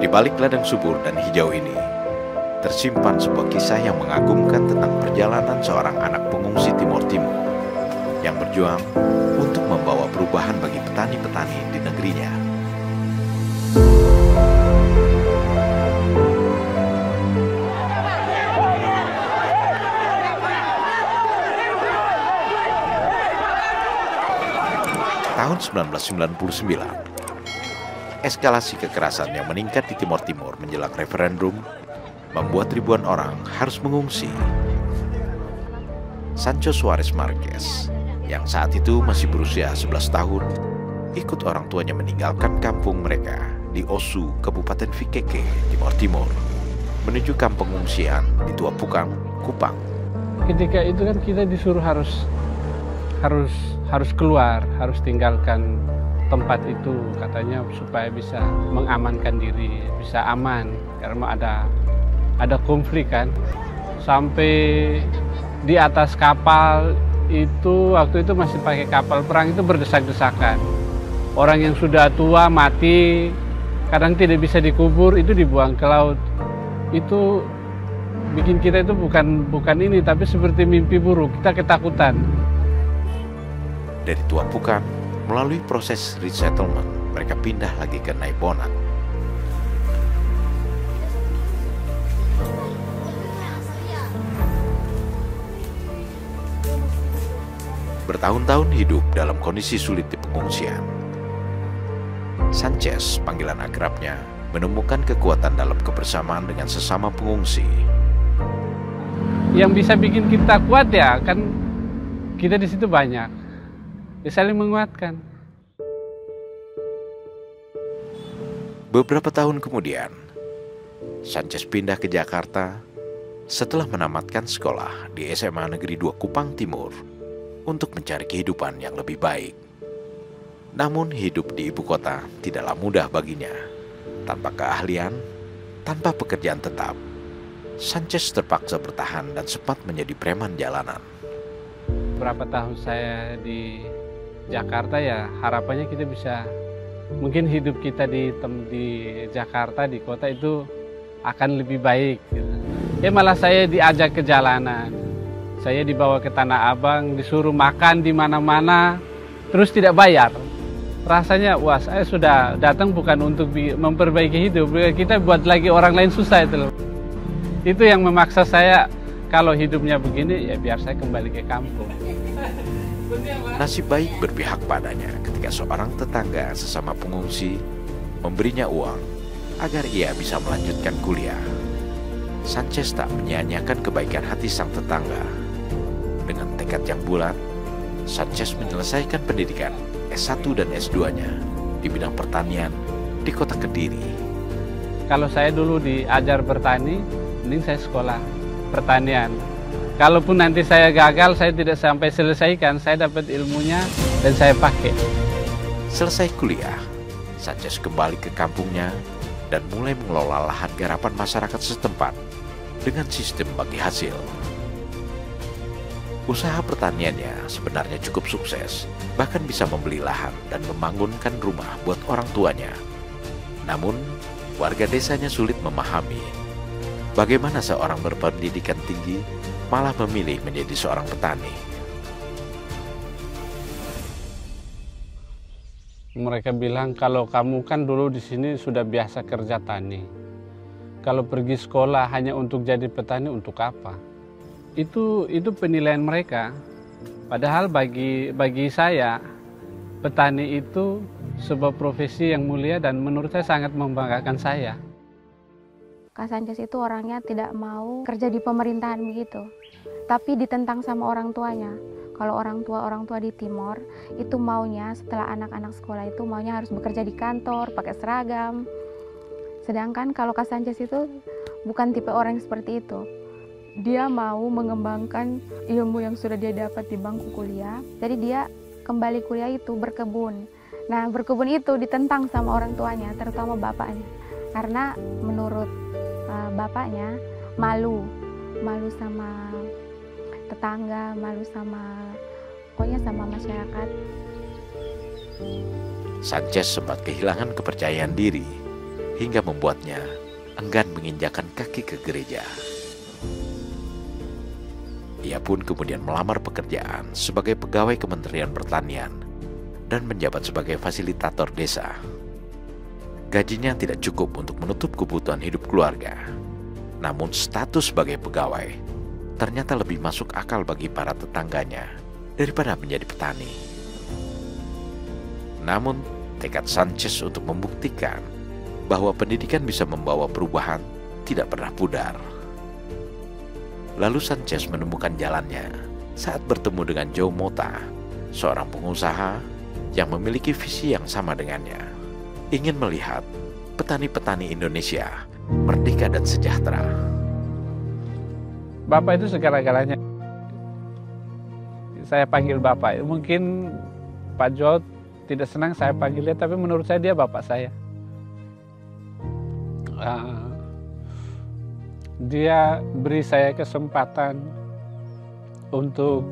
balik ladang subur dan hijau ini, tersimpan sebuah kisah yang mengagumkan tentang perjalanan seorang anak pengungsi Timor Timur yang berjuang untuk membawa perubahan bagi petani-petani di negerinya. Tahun 1999, eskalasi kekerasan yang meningkat di Timor Timur menjelang referendum membuat ribuan orang harus mengungsi. Sancho Suarez Marquez, yang saat itu masih berusia 11 tahun, ikut orang tuanya meninggalkan kampung mereka di Osu, Kabupaten Fikeke, Timor Timur, menuju kamp pengungsian di Tua Pukang, Kupang. Ketika itu kan kita disuruh harus keluar, harus tinggalkan tempat itu, katanya supaya bisa mengamankan diri, bisa aman karena ada konflik kan. Sampai di atas kapal itu, waktu itu masih pakai kapal perang, itu berdesak-desakan. Orang yang sudah tua mati, kadang tidak bisa dikubur, itu dibuang ke laut. Itu bikin kita itu bukan ini, tapi seperti mimpi buruk, kita ketakutan. Dari Tua Pukang, melalui proses resettlement, mereka pindah lagi ke Naibonan. Bertahun-tahun hidup dalam kondisi sulit di pengungsian, Sanchez, panggilan akrabnya, menemukan kekuatan dalam kebersamaan dengan sesama pengungsi. Yang bisa bikin kita kuat ya, kan kita di situ banyak, ya saling menguatkan. Beberapa tahun kemudian, Sanchez pindah ke Jakarta setelah menamatkan sekolah di SMA Negeri 2 Kupang Timur untuk mencari kehidupan yang lebih baik. Namun hidup di ibu kota tidaklah mudah baginya. Tanpa keahlian, tanpa pekerjaan tetap, Sanchez terpaksa bertahan dan sempat menjadi preman jalanan. Berapa tahun saya di Jakarta ya, harapannya kita bisa, mungkin hidup kita di Jakarta, di kota itu akan lebih baik gitu. Ya malah saya diajak ke jalanan, saya dibawa ke Tanah Abang, disuruh makan di mana-mana, terus tidak bayar. Rasanya wah, saya sudah datang bukan untuk memperbaiki hidup, kita buat lagi orang lain susah itu loh. Itu yang memaksa saya, kalau hidupnya begini ya biar saya kembali ke kampung. Nasib baik berpihak padanya ketika seorang tetangga sesama pengungsi memberinya uang agar ia bisa melanjutkan kuliah. Sanchez tak menyia-nyiakan kebaikan hati sang tetangga. Dengan tekad yang bulat, Sanchez menyelesaikan pendidikan S1 dan S2-nya di bidang pertanian di kota Kediri. Kalau saya dulu diajar bertani, mending saya sekolah pertanian. Kalaupun nanti saya gagal, saya tidak sampai selesaikan, saya dapat ilmunya dan saya pakai. Selesai kuliah, Sanchez kembali ke kampungnya dan mulai mengelola lahan garapan masyarakat setempat dengan sistem bagi hasil. Usaha pertaniannya sebenarnya cukup sukses, bahkan bisa membeli lahan dan membangunkan rumah buat orang tuanya. Namun, warga desanya sulit memahami bagaimana seorang berpendidikan tinggi malah memilih menjadi seorang petani. Mereka bilang kalau kamu kan dulu di sini sudah biasa kerja tani. Kalau pergi sekolah hanya untuk jadi petani, untuk apa? Itu penilaian mereka. Padahal bagi saya, petani itu sebuah profesi yang mulia dan menurut saya sangat membanggakan saya. Kak Sanchez itu orangnya tidak mau kerja di pemerintahan begitu, tapi ditentang sama orang tuanya. Kalau orang tua di Timor itu maunya setelah anak-anak sekolah itu maunya harus bekerja di kantor, pakai seragam. Sedangkan kalau Kak Sanchez itu bukan tipe orang yang seperti itu. Dia mau mengembangkan ilmu yang sudah dia dapat di bangku kuliah. Jadi dia kembali kuliah itu berkebun. Nah, berkebun itu ditentang sama orang tuanya, terutama bapaknya. Karena menurut bapaknya malu sama tetangga, malu pokoknya sama masyarakat. Sanchez sempat kehilangan kepercayaan diri hingga membuatnya enggan menginjakan kaki ke gereja. Ia pun kemudian melamar pekerjaan sebagai pegawai Kementerian Pertanian dan menjabat sebagai fasilitator desa. Gajinya tidak cukup untuk menutup kebutuhan hidup keluarga. Namun status sebagai pegawai ternyata lebih masuk akal bagi para tetangganya daripada menjadi petani. Namun tekad Sanchez untuk membuktikan bahwa pendidikan bisa membawa perubahan tidak pernah pudar. Lalu Sanchez menemukan jalannya saat bertemu dengan Joe Mota, seorang pengusaha yang memiliki visi yang sama dengannya, ingin melihat petani-petani Indonesia merdeka dan sejahtera. Bapak itu segala-galanya. Saya panggil Bapak. Mungkin Pak Joe tidak senang saya panggilnya, tapi menurut saya dia Bapak saya. Dia beri saya kesempatan untuk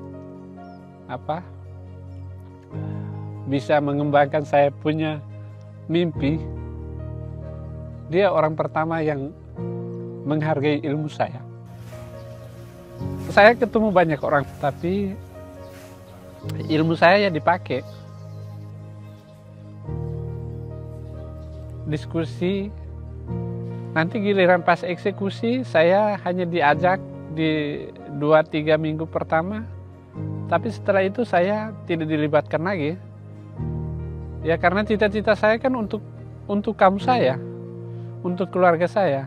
bisa mengembangkan saya punya mimpi. Dia orang pertama yang menghargai ilmu saya. Saya ketemu banyak orang, tapi ilmu saya ya dipakai. Diskusi, nanti giliran pas eksekusi saya hanya diajak di 2-3 minggu pertama, tapi setelah itu saya tidak dilibatkan lagi. Ya karena cita-cita saya kan untuk kamu saya, untuk keluarga saya,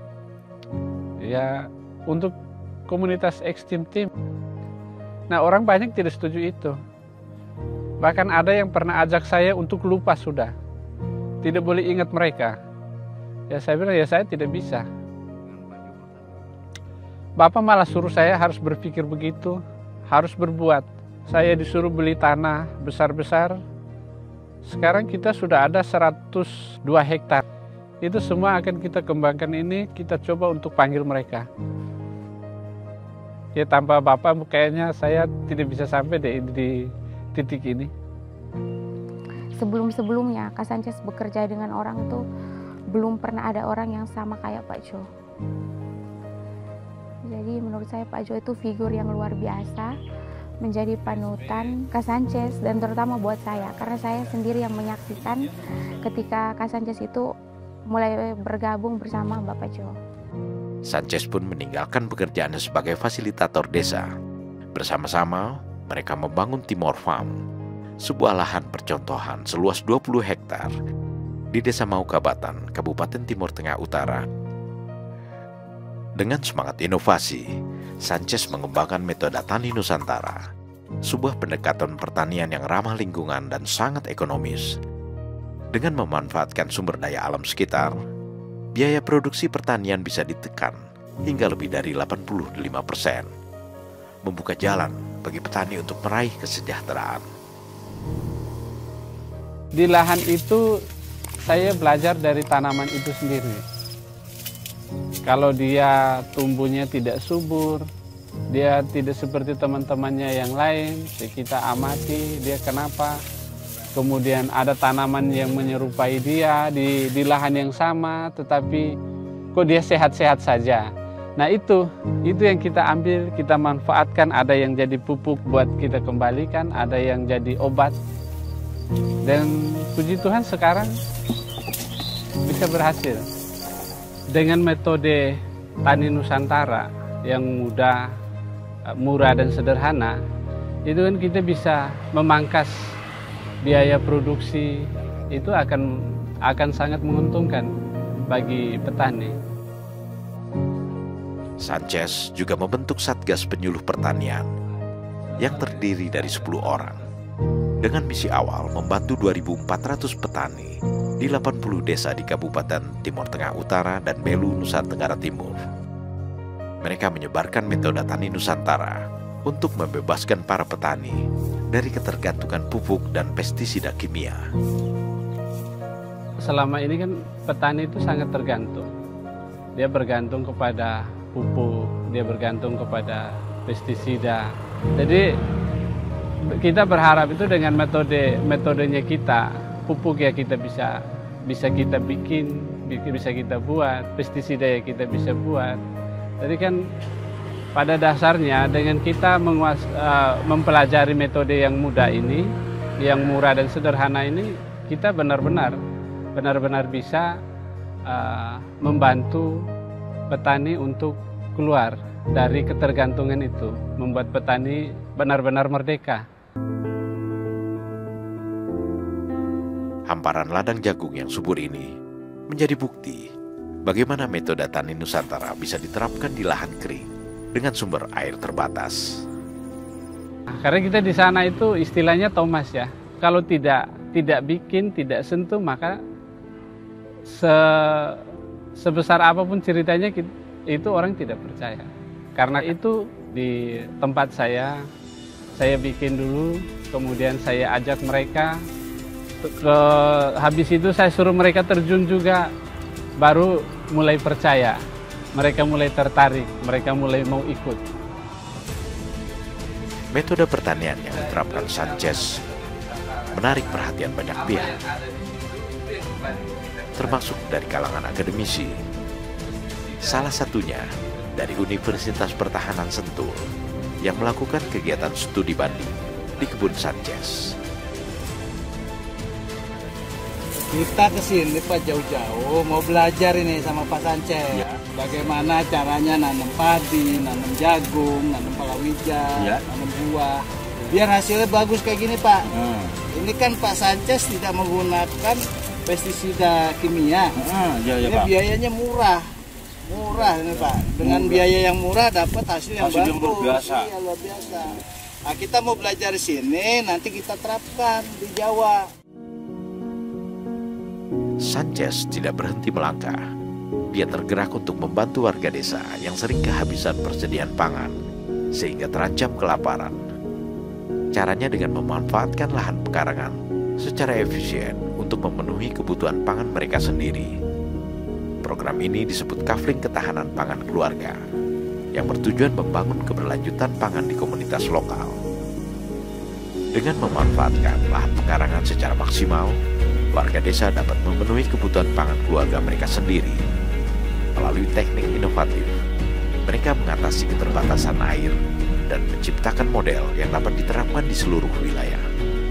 ya untuk komunitas Extreme Team. Nah orang banyak tidak setuju itu. Bahkan ada yang pernah ajak saya untuk lupa sudah, tidak boleh ingat mereka. Ya saya bilang ya saya tidak bisa. Bapak malah suruh saya harus berpikir begitu, harus berbuat. Saya disuruh beli tanah besar-besar. Sekarang kita sudah ada 102 hektar. Itu semua akan kita kembangkan ini, kita coba untuk panggil mereka. Ya tanpa Bapak kayaknya saya tidak bisa sampai di titik ini. Sebelum-sebelumnya Kak Sanchez bekerja dengan orang itu belum pernah ada orang yang sama kayak Pak Joe. Jadi menurut saya Pak Joe itu figur yang luar biasa, menjadi panutan Kak Sanchez dan terutama buat saya, karena saya sendiri yang menyaksikan ketika Kak Sanchez itu mulai bergabung bersama Bapak Joe. Sanchez pun meninggalkan pekerjaannya sebagai fasilitator desa. Bersama-sama mereka membangun Timor Farm, sebuah lahan percontohan seluas 20 hektar di Desa Maukabatan, Kabupaten Timur Tengah Utara. Dengan semangat inovasi, Sanchez mengembangkan metode Tani Nusantara, sebuah pendekatan pertanian yang ramah lingkungan dan sangat ekonomis. Dengan memanfaatkan sumber daya alam sekitar, biaya produksi pertanian bisa ditekan hingga lebih dari 85%, membuka jalan bagi petani untuk meraih kesejahteraan. Di lahan itu saya belajar dari tanaman itu sendiri. Kalau dia tumbuhnya tidak subur, dia tidak seperti teman-temannya yang lain, kita amati dia kenapa. Kemudian ada tanaman yang menyerupai dia di lahan yang sama, tetapi kok dia sehat-sehat saja. Nah itu yang kita ambil, kita manfaatkan. Ada yang jadi pupuk buat kita kembalikan, ada yang jadi obat. Dan puji Tuhan sekarang bisa berhasil. Dengan metode Tani Nusantara yang mudah, murah dan sederhana, itu kan kita bisa memangkas biaya produksi, itu akan sangat menguntungkan bagi petani. Sanchez juga membentuk Satgas Penyuluh Pertanian yang terdiri dari 10 orang dengan misi awal membantu 2.400 petani di 80 desa di Kabupaten Timur Tengah Utara dan Belu, Nusa Tenggara Timur. Mereka menyebarkan metode Tani Nusantara untuk membebaskan para petani dari ketergantungan pupuk dan pestisida kimia. Selama ini kan petani itu sangat tergantung. Dia bergantung kepada pupuk, dia bergantung kepada pestisida. Jadi kita berharap itu dengan metodenya kita, pupuk ya kita bisa bisa kita bikin, bisa kita buat, pestisida yang kita bisa buat. Jadi kan pada dasarnya dengan kita mempelajari metode yang mudah ini, yang murah dan sederhana ini, kita benar-benar bisa membantu petani untuk keluar dari ketergantungan itu, membuat petani benar-benar merdeka. Hamparan ladang jagung yang subur ini menjadi bukti bagaimana metode tani Nusantara bisa diterapkan di lahan kering dengan sumber air terbatas. Karena kita di sana itu istilahnya Thomas ya, kalau tidak bikin, tidak sentuh, maka sebesar apapun ceritanya itu orang tidak percaya. Karena itu di tempat saya bikin dulu, kemudian saya ajak mereka, habis itu saya suruh mereka terjun juga, baru mulai percaya, mereka mulai tertarik, mereka mulai mau ikut. Metode pertanian yang diterapkan Sanchez menarik perhatian banyak pihak, termasuk dari kalangan akademisi. Salah satunya dari Universitas Pertahanan Sentul yang melakukan kegiatan studi banding di kebun Sanchez. Kita kesini Pak jauh-jauh mau belajar ini sama Pak Sanchez ya. Bagaimana caranya nanam padi, nanam jagung, nanam palawija, ya, nanam buah, biar hasilnya bagus kayak gini Pak. Ini kan Pak Sanchez tidak menggunakan pestisida kimia. Ini Pak, biayanya murah ini Pak. Dengan biaya yang murah dapat hasil yang bagus. Luar biasa. Iya, luar biasa. Nah, kita mau belajar di sini, nanti kita terapkan di Jawa. Sanchez tidak berhenti melangkah. Dia tergerak untuk membantu warga desa yang sering kehabisan persediaan pangan sehingga terancam kelaparan. Caranya dengan memanfaatkan lahan pekarangan secara efisien untuk memenuhi kebutuhan pangan mereka sendiri. Program ini disebut Kafling Ketahanan Pangan Keluarga yang bertujuan membangun keberlanjutan pangan di komunitas lokal. Dengan memanfaatkan lahan pekarangan secara maksimal, warga desa dapat memenuhi kebutuhan pangan keluarga mereka sendiri. Melalui teknik inovatif, mereka mengatasi keterbatasan air dan menciptakan model yang dapat diterapkan di seluruh wilayah.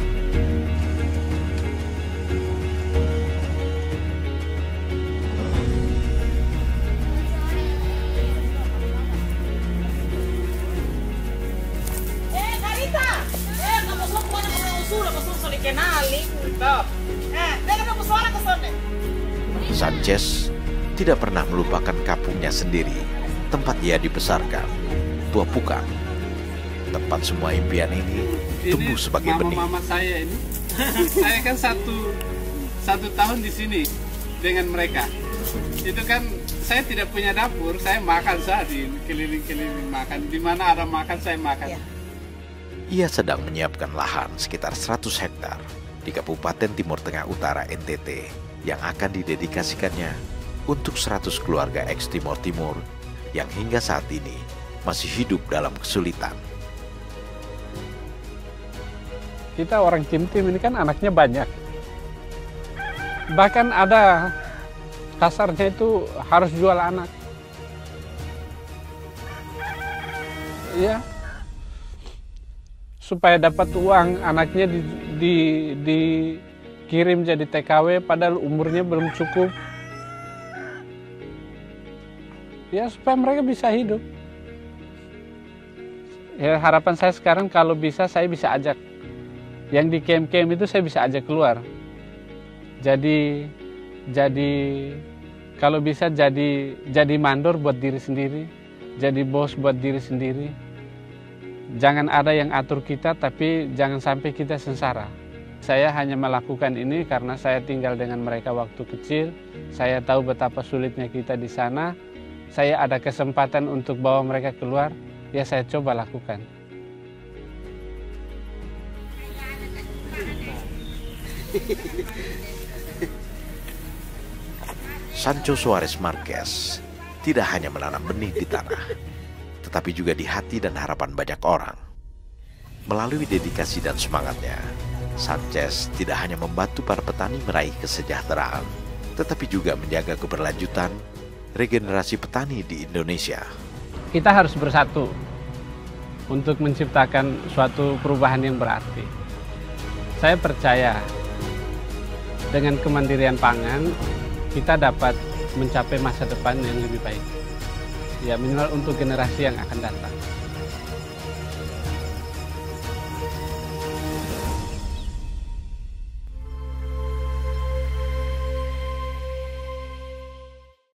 Sanchez tidak pernah melupakan kampungnya sendiri, tempat ia dibesarkan, Tua Pukang. Tempat semua impian ini tumbuh sebagai benih. Mama saya ini, saya kan satu tahun di sini dengan mereka. Itu kan saya tidak punya dapur, saya makan saja di keliling-keliling makan. Di mana ada makan saya makan. Ya. Ia sedang menyiapkan lahan sekitar 100 hektar di Kabupaten Timur Tengah Utara NTT yang akan didedikasikannya untuk 100 keluarga eks-Timor Timur yang hingga saat ini masih hidup dalam kesulitan. Kita orang Tim-Tim ini kan anaknya banyak. Bahkan ada kasarnya itu harus jual anak. Ya. Supaya dapat uang, anaknya dikirim jadi TKW padahal umurnya belum cukup. Ya supaya mereka bisa hidup. Ya harapan saya sekarang kalau bisa saya bisa ajak. Yang di camp-camp itu saya bisa ajak keluar. Jadi kalau bisa jadi mandor buat diri sendiri, jadi bos buat diri sendiri. Jangan ada yang atur kita, tapi jangan sampai kita sengsara. Saya hanya melakukan ini karena saya tinggal dengan mereka waktu kecil. Saya tahu betapa sulitnya kita di sana. Saya ada kesempatan untuk bawa mereka keluar, ya saya coba lakukan. Sancho Suarez Marquez tidak hanya menanam benih di tanah, tetapi juga di hati dan harapan banyak orang. Melalui dedikasi dan semangatnya, Sanchez tidak hanya membantu para petani meraih kesejahteraan, tetapi juga menjaga keberlanjutan regenerasi petani di Indonesia. Kita harus bersatu untuk menciptakan suatu perubahan yang berarti. Saya percaya dengan kemandirian pangan, kita dapat mencapai masa depan yang lebih baik. Ya, minimal untuk generasi yang akan datang.